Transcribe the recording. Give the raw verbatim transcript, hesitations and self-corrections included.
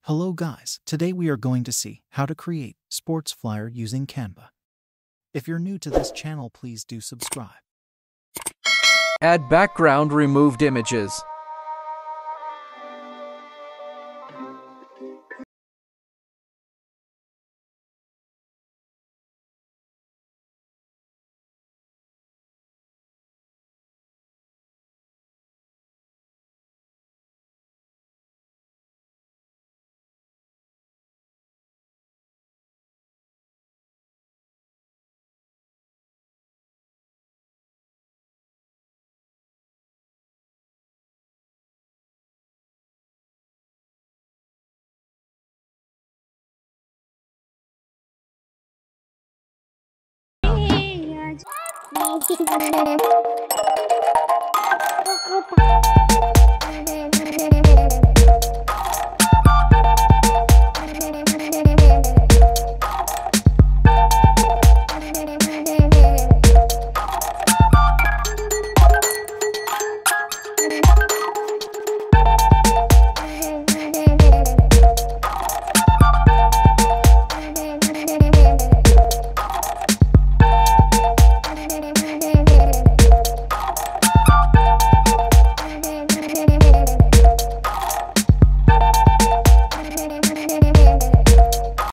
Hello guys, today we are going to see how to create sports flyer using Canva. If you're new to this channel, please do subscribe. Add background removed images. Opa.